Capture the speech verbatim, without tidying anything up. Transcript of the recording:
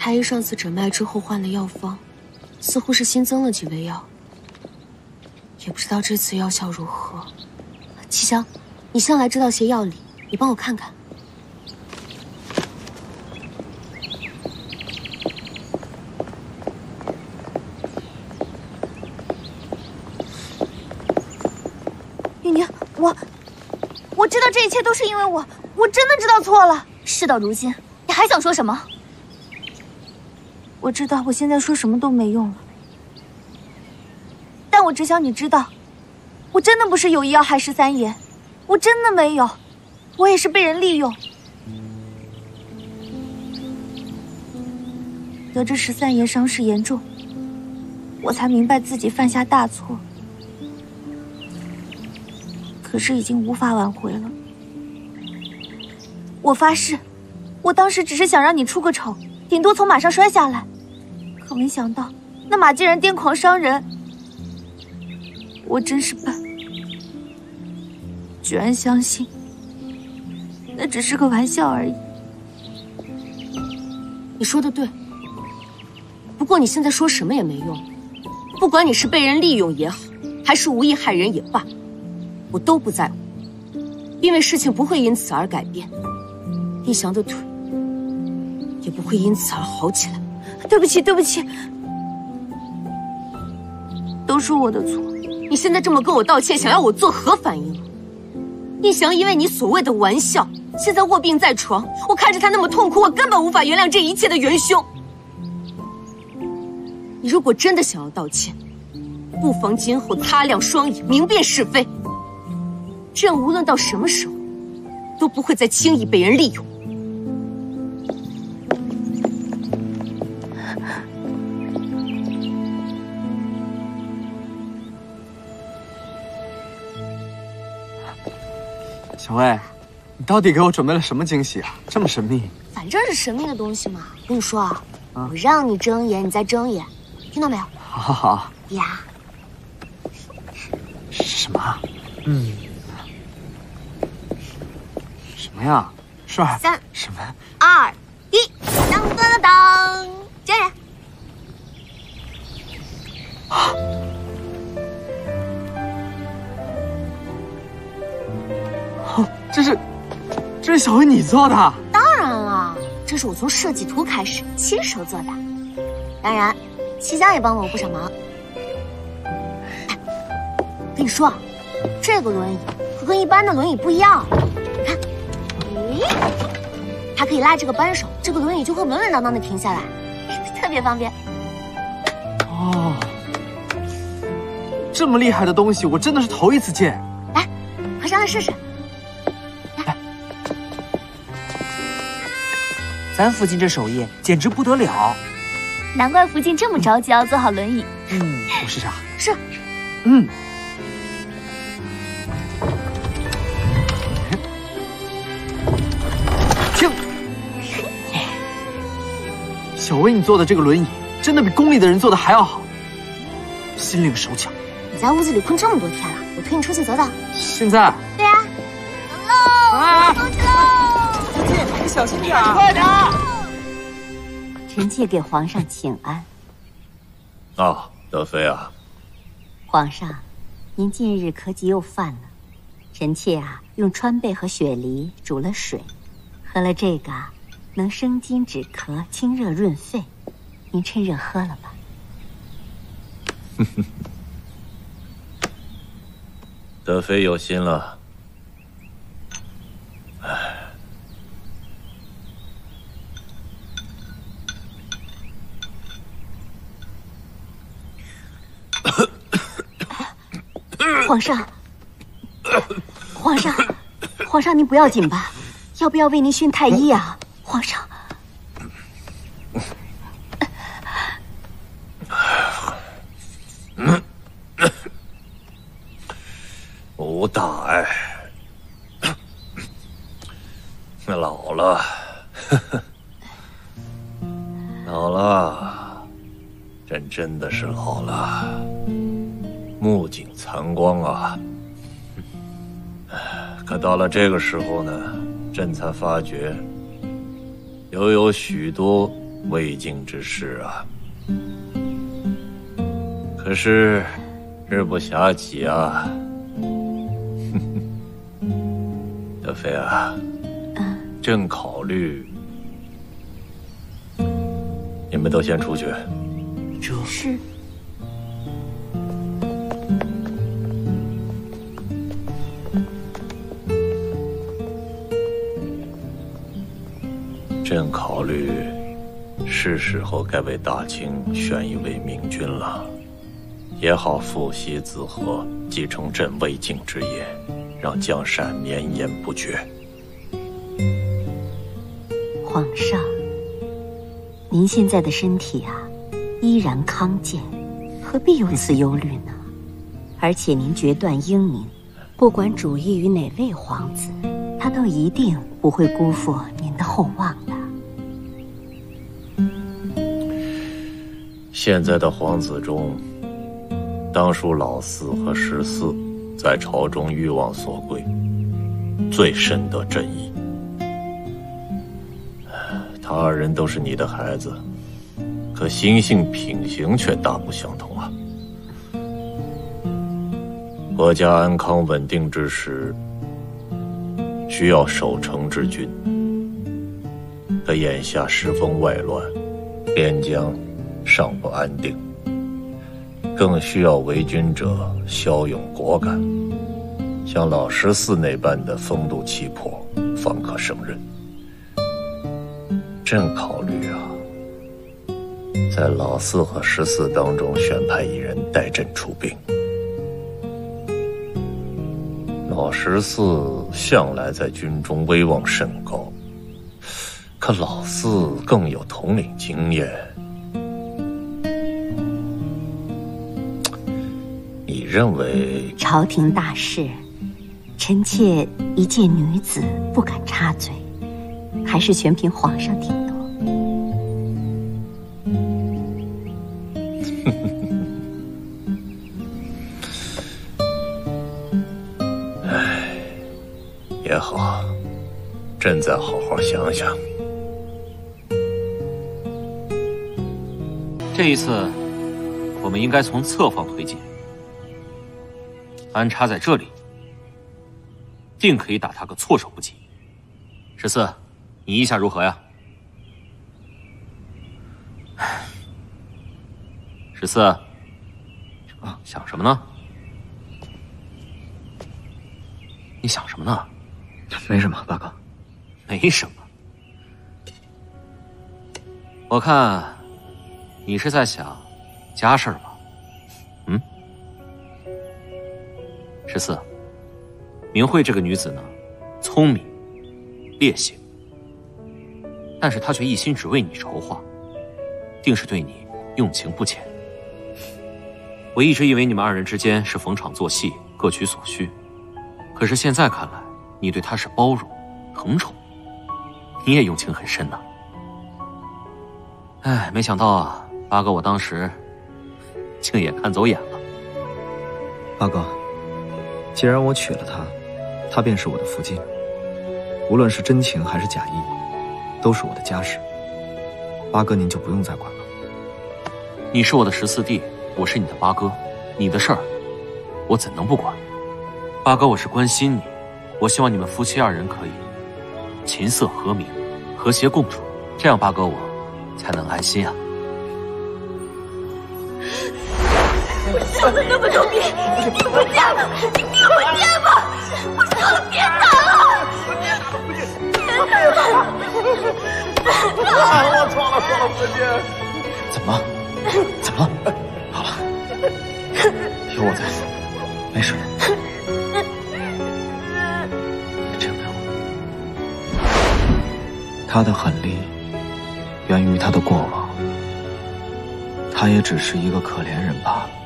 太医上次诊脉之后换了药方，似乎是新增了几味药，也不知道这次药效如何。七香，你向来知道些药理，你帮我看看。 玉宁，我我知道这一切都是因为我，我真的知道错了。 事到如今，你还想说什么？ 我知道我现在说什么都没用了，但我只想你知道，我真的不是有意要害十三爷，我真的没有，我也是被人利用。得知十三爷伤势严重，我才明白自己犯下大错，可是已经无法挽回了。我发誓，我当时只是想让你出个丑，顶多从马上摔下来，可没想到那马竟然癫狂伤人。我真是笨，居然相信那只是个玩笑而已。 你说的对，不过你现在说什么也没用，不管你是被人利用也好，还是无意害人也罢，我都不在乎，因为事情不会因此而改变，丽翔的腿也不会因此而好起来。 对不起，对不起，都是我的错。 你现在这么跟我道歉，想要我作何反应？丽翔因为你所谓的玩笑，现在卧病在床，我看着他那么痛苦，我根本无法原谅这一切的元凶。你如果真的想要道歉，不妨今后擦亮双眼，明辨是非，这样无论到什么时候，都不会再轻易被人利用。 小薇，你到底给我准备了什么惊喜啊？这么神秘。 反正是神秘的东西嘛。我跟你说啊，啊我让你睁眼，你再睁眼，听到没有？ 好好好。 呀。 是什么？嗯。什么呀？帅。 三。 什么？ 二一，当当当当，睁眼。 啊！哦，这是，这是小薇你做的？ 当然了，这是我从设计图开始亲手做的。当然，七香也帮了我不少忙。哎，跟你说啊，这个轮椅可跟一般的轮椅不一样。你看，咦，它可以拉这个扳手，这个轮椅就会稳稳当当的停下来，特别方便。 哦，这么厉害的东西，我真的是头一次见。 来，快上来试试。 咱福晋这手艺简直不得了， 难怪福晋这么着急要做好轮椅。 嗯，我试试啊。 是。 嗯。停。小薇，你做的这个轮椅真的比宫里的人做的还要好，心灵手巧。 你在屋子里困这么多天了，我推你出去走走。 现在？ 对呀、啊。走喽！啊！走起喽！ 你小心点，快点！ 臣妾给皇上请安。 啊，德妃啊！ 皇上，您近日咳疾又犯了，臣妾啊用川贝和雪梨煮了水，喝了这个能生津止咳、清热润肺，您趁热喝了吧。 德妃有心了。唉。 皇上，皇上，皇上，您不要紧吧？要不要为您熏太医啊？皇上， 无碍，老了，老了，朕真的是老了。目景残光啊！可到了这个时候呢，朕才发觉，犹有许多未竟之事啊。可是日不暇己啊。德妃啊， 嗯， 朕考虑，你们都先出去。 这是。 朕考虑，是时候该为大清选一位明君了，也好父系子和，继承朕未竟之业，让江山绵延不绝。 皇上，您现在的身体啊，依然康健，何必有此忧虑呢？而且您决断英明，不管主意于哪位皇子，他都一定不会辜负您的厚望的。 现在的皇子中，当属老四和十四在朝中欲望所归，最深得朕意。他二人都是你的孩子，可心性品行却大不相同啊。国家安康稳定之时，需要守城之君，可眼下时风外乱，边疆尚不安定，更需要为君者骁勇果敢，像老十四那般的风度气魄，方可胜任。朕考虑啊，在老四和十四当中选派一人带朕出兵。老十四向来在军中威望甚高，可老四更有统领经验。你认为？ 朝廷大事，臣妾一介女子不敢插嘴，还是全凭皇上听懂。 唉，也好，朕再好好想想。 这一次，我们应该从侧方推进。安插在这里，定可以打他个措手不及。十四，你意下如何呀？十四，啊，想什么呢？你想什么呢？ 没什么，八哥。 没什么。我看，你是在想家事吧？嗯。十四，明慧这个女子呢，聪明、烈性，但是她却一心只为你筹划，定是对你用情不浅。我一直以为你们二人之间是逢场作戏，各取所需，可是现在看来，你对她是包容、疼宠，你也用情很深呐。哎，没想到啊，八哥，我当时竟也看走眼了。 八哥。既然我娶了她，她便是我的福晋，无论是真情还是假意，都是我的家事。八哥您就不用再管了。 你是我的十四弟，我是你的八哥，你的事儿我怎能不管？八哥，我是关心你，我希望你们夫妻二人可以琴瑟和鸣，和谐共处，这样八哥我才能安心啊。 我说了那么多遍，你定回家吧，你定回家吧！我说了别打了，别打了！ 我错了，错了，父亲。 怎么了？怎么了？好了，有我在，没事。别这样看我。他的狠戾源于他的过往，他也只是一个可怜人罢了。